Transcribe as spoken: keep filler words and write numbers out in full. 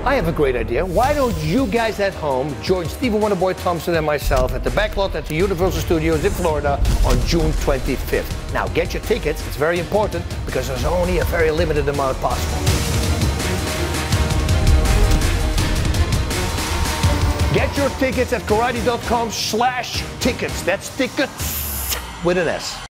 I have a great idea. Why don't you guys at home join Stephen Wonderboy Thompson and myself at the backlot at the Universal Studios in Florida on June twenty-fifth. Now get your tickets, it's very important because there's only a very limited amount possible. Get your tickets at karate dot com slash tickets. That's tickets with an S.